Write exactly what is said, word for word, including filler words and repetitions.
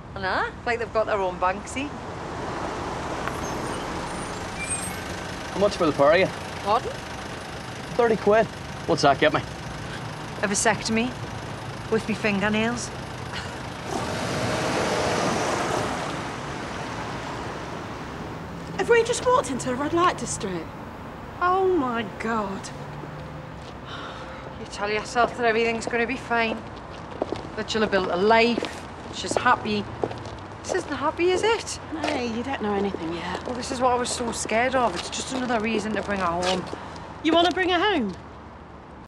I know, like they've got their own Banksy. How much for the pair of you? Pardon? thirty quid. What's that get me? A vasectomy with me fingernails. Have we just walked into a red light district? Oh my God. You tell yourself that everything's going to be fine. That she'll have built a life. She's happy. This isn't happy, is it? Hey, you don't know anything yet. Well, this is what I was so scared of. It's just another reason to bring her home. You want to bring her home?